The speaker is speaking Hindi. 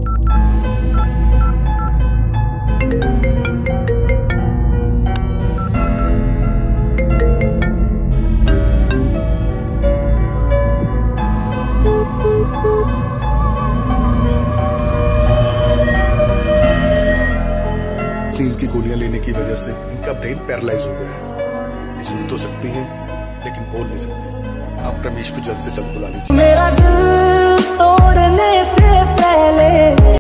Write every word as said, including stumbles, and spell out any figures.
नींद की गोलियां लेने की वजह से इनका ब्रेन पैरालाइज हो गया है। ये सुन तो सकती हैं लेकिन बोल नहीं सकते। आप रमेश को जल्द से जल्द बुला लीजिए। मेरा दिल तोड़ने से पहले